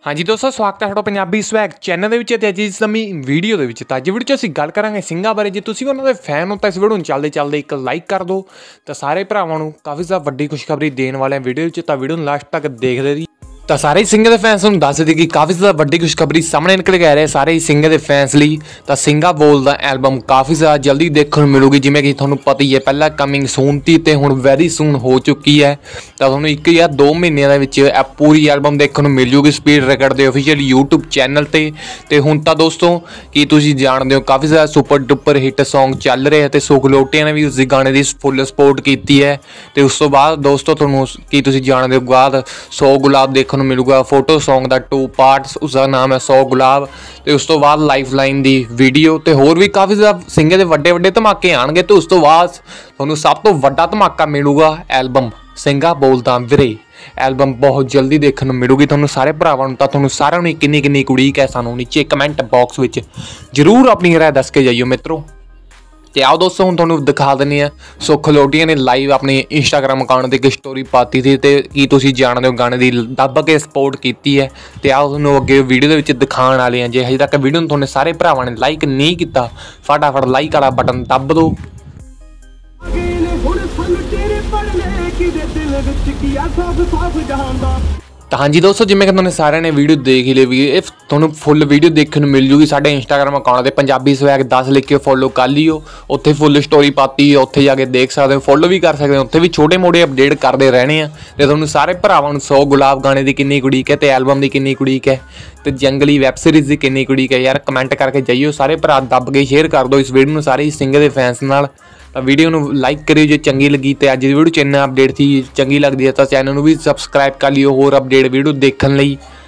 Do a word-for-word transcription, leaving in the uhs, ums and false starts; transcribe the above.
हाँ जी दोस्तों, स्वागत है ਤੁਹਾਡਾ ਪੰਜਾਬੀ स्वैग चैनल ਦੇ ਵਿੱਚ ਤੇ ਅੱਜ ਇਸ ਨਵੀਂ ਵੀਡੀਓ ਦੇ ਵਿੱਚ। ਤਾਂ ਅੱਜ ਵੀਡੀਓ 'ਚ ਅਸੀਂ ਗੱਲ ਕਰਾਂਗੇ ਸਿੰਘਾਂ ਬਾਰੇ। ਜੇ ਤੁਸੀਂ ਉਹਨਾਂ ਦੇ ਫੈਨ ਹੋ ਤਾਂ ਇਸ ਵੀਡੀਓ ਨੂੰ ਚੱਲਦੇ ਚੱਲਦੇ ਇੱਕ ਲਾਈਕ ਕਰ ਦਿਓ। ਤਾਂ ਸਾਰੇ ਭਰਾਵਾਂ ਨੂੰ ਕਾਫੀ ਜ਼ਿਆਦਾ ਵੱਡੀ ਖੁਸ਼ਖਬਰੀ ਦੇਣ ਵਾਲੇ ਵੀਡੀਓ ਵਿੱਚ, ਤਾਂ ਵੀਡੀਓ ਨੂੰ ਲਾਸਟ ਤੱਕ ਦੇਖਦੇ ਰਹੀ। ਤਾਂ ਸਾਰੇ ਸਿੰਘਾਂ ਦੇ ਫੈਨਸ ਨੂੰ ਦੱਸ ਦੇ ਕਿ ਕਾਫੀ ਜ਼ਿਆਦਾ ਵੱਡੀ ਖੁਸ਼ਖਬਰੀ ਸਾਹਮਣੇ ਨਿਕਲ ਕੇ ਆ ਰਿਹਾ ਸਾਰੇ ਸਿੰਘਾਂ ਦੇ ਫੈਨਸ ਲਈ। ਤਾਂ ਸਿੰਘਾ ਬੋਲਦਾ ਐਲਬਮ ਕਾਫੀ ਜ਼ਿਆਦਾ ਜਲਦੀ ਦੇਖਣ ਨੂੰ ਮਿਲੂਗੀ, ਜਿਵੇਂ ਕਿ ਤੁਹਾਨੂੰ ਪਤਾ ਹੀ ਹੈ ਪਹਿਲਾਂ ਕਮਿੰਗ ਸੂਨ ਤੀ ਤੇ ਹੁਣ ਵੈਰੀ ਸੂਨ ਹੋ ਚੁੱਕੀ ਹੈ। ਤਾਂ ਤੁਹਾਨੂੰ ਇੱਕ ਜਾਂ ਦੋ ਮਹੀਨਿਆਂ ਦੇ ਵਿੱਚ ਇਹ ਪੂਰੀ ਐਲਬਮ ਦੇਖਣ ਨੂੰ ਮਿਲ ਜੂਗੀ ਸਪੀਡ ਰੈਕਡ ਦੇ ਆਫੀਸ਼ੀਅਲ ਯੂਟਿਊਬ ਚੈਨਲ ਤੇ। ਤੇ ਹੁਣ ਤਾਂ ਦੋਸਤੋ ਕੀ ਤੁਸੀਂ ਜਾਣਦੇ ਹੋ ਕਾਫੀ ਜ਼ਿਆਦਾ ਸੁਪਰ ਡੁਪਰ ਹਿੱਟ ਸੌਂਗ ਚੱਲ ਰਹੇ ਤੇ ਸੁਖਲੋਟੀਆਂ ਨੇ ਵੀ ਉਸ ਗਾਣੇ ਦੀ ਫੁੱਲ ਸਪੋਰਟ ਕੀਤੀ ਹੈ। ਤੇ ਉਸ ਤੋਂ ਬਾਅਦ ਦੋਸਤੋ ਤੁਹਾਨੂੰ ਕੀ ਤੁਸੀਂ ਜਾਣਦੇ ਹੋ ਬਾਅਦ ਸੌ ਗੁਲਾਬ ਦੇਖਣ ਨੂੰ ਮਿਲੂਗਾ, ਫੋਟੋ ਸੌਂਗ ਦਾ ਟੂ ਪਾਰਟਸ, ਉਸਦਾ ਨਾਮ ਹੈ ਸੌ ਗੁਲਾਬ। ਤੇ ਉਸ ਤੋਂ ਬਾਅਦ ਲਾਈਫ ਲਾਈਨ ਦੀ ਵੀਡੀਓ ਤੇ ਹੋਰ ਵੀ ਕਾਫੀ ਜ਼ਿਆਦਾ ਸਿੰਘਾਂ ਦੇ ਵੱਡੇ ਵੱਡੇ ਧਮਾਕੇ ਆਉਣਗੇ। ਤੇ ਉਸ ਤੋਂ ਬਾਅਦ ਤੁਹਾਨੂੰ ਸਭ ਤੋਂ ਵੱਡਾ ਧਮਾਕਾ ਮਿਲੂਗਾ ਐਲਬਮ ਸਿੰਘਾ ਬੋਲਦਾ ਵੀਰੇ। ਐਲਬਮ ਬਹੁਤ ਜਲਦੀ ਦੇਖਣ ਨੂੰ ਮਿਲੂਗੀ ਤੁਹਾਨੂੰ ਸਾਰੇ ਭਰਾਵਾਂ ਨੂੰ। ਤਾਂ ਤੁਹਾਨੂੰ ਸਾਰਿਆਂ ਨੂੰ ਕਿੰਨੀ ਕਿੰਨੀ ਉਡੀਕ ਹੈ ਸਾਨੂੰ ਨੀਚੇ ਕਮੈਂਟ ਬਾਕਸ ਵਿੱਚ ਜ਼ਰੂਰ ਆਪਣੀ ਰਾਏ ਦੱਸ ਕੇ ਜਾਈਓ ਮਿੱਤਰੋ। ਤੇ ਆਓ ਦੋਸਤੋ ਹੁਣ ਤੁਹਾਨੂੰ ਦਿਖਾ ਦਿੰਦੇ ਹਾਂ ਸੁਖਲੋਟੀਆਂ ਨੇ ਲਾਈਵ ਆਪਣੇ ਇੰਸਟਾਗ੍ਰਾਮ ਅਕਾਊਂਟ 'ਤੇ ਇੱਕ ਸਟੋਰੀ ਪਾਤੀ ਸੀ। ਤੇ ਕੀ ਤੁਸੀਂ ਜਾਣਦੇ ਹੋ ਗਾਣੇ ਦੀ ਦੱਬ ਕੇ ਸਪੋਰਟ ਕੀਤੀ ਹੈ। ਤੇ ਆਓ ਤੁਹਾਨੂੰ ਅੱਗੇ ਵੀਡੀਓ ਦੇ ਵਿੱਚ ਦਿਖਾਉਣ ਵਾਲੇ ਹਾਂ। ਜੇ ਹਜੇ ਤੱਕ ਵੀਡੀਓ ਨੂੰ ਤੁਹਾਨੂੰ ਸਾਰੇ ਭਰਾਵਾਂ ਨੇ ਲਾਈਕ ਨਹੀਂ ਕੀਤਾ ਫਟਾਫਟ ਲਾਈਕ ਵਾਲਾ ਬਟਨ ਦੱਬ ਦਿਓ। ਤਾਂ ਹਾਂਜੀ ਦੋਸਤੋ, ਜਿਵੇਂ ਕਿ ਤੁਹਾਨੂੰ ਸਾਰਿਆਂ ਨੇ ਵੀਡੀਓ ਦੇਖ ਹੀ ਲਈ ਵੀ ਇਹ ਤੁਹਾਨੂੰ ਫੁੱਲ ਵੀਡੀਓ ਦੇਖਣ ਨੂੰ ਮਿਲ ਜੂਗੀ ਸਾਡੇ ਇੰਸਟਾਗ੍ਰਾਮ ਅਕਾਊਂਟ 'ਤੇ ਪੰਜਾਬੀ ਸਵੈਗ ਦਸ ਲਿਖ ਕੇ ਫੋਲੋ ਕਰ ਲਿਓ। ਉੱਥੇ ਫੁੱਲ ਸਟੋਰੀ ਪਾਤੀ, ਉੱਥੇ ਜਾ ਕੇ ਦੇਖ ਸਕਦੇ ਹੋ, ਫੋਲੋ ਵੀ ਕਰ ਸਕਦੇ ਹੋ। ਉੱਥੇ ਵੀ ਛੋਟੇ ਮੋਟੇ ਅਪਡੇਟ ਕਰਦੇ ਰਹਿਣੇ ਆ। ਤੇ ਤੁਹਾਨੂੰ ਸਾਰੇ ਭਰਾਵਾਂ ਨੂੰ ਸੌ ਗੁਲਾਬ ਗਾਣੇ ਦੀ ਕਿੰਨੀ ਉਡੀਕ ਹੈ ਤੇ ਐਲਬਮ ਦੀ ਕਿੰਨੀ ਉਡੀਕ ਹੈ ਤੇ ਜੰਗਲੀ ਵੈਬ ਸੀਰੀਜ਼ ਦੀ ਕਿੰਨੀ ਉਡੀਕ ਹੈ ਯਾਰ ਕਮੈਂਟ ਕਰਕੇ ਜਾਈਓ। ਸਾਰੇ ਭਰਾ ਦੱਬ ਕੇ ਸ਼ੇਅਰ ਕਰ ਦਿਓ ਇਸ ਵੀਡੀਓ ਨੂੰ ਸਾਰੇ ਸਿੰਘਾਂ ਦੇ ਫੈਨਸ ਨਾਲ। ਤਾਂ ਵੀਡੀਓ ਨੂੰ ਲਾਈਕ ਕਰਿਓ ਜੇ ਚੰਗੀ ਲੱਗੀ। ਤੇ ਅੱਜ ਦੀ ਵੀਡੀਓ 'ਚ ਇੰਨਾ ਅਪਡੇਟ ਸੀ, ਚੰਗੀ ਲੱਗਦੀ ਹੈ ਤਾਂ ਚੈਨਲ ਨੂੰ ਵੀ ਸਬਸਕ੍ਰਾਈਬ ਕਰ ਲਿਓ ਹੋਰ ਅਪਡੇਟ ਵੀਡੀਓ ਦੇਖਣ ਲਈ।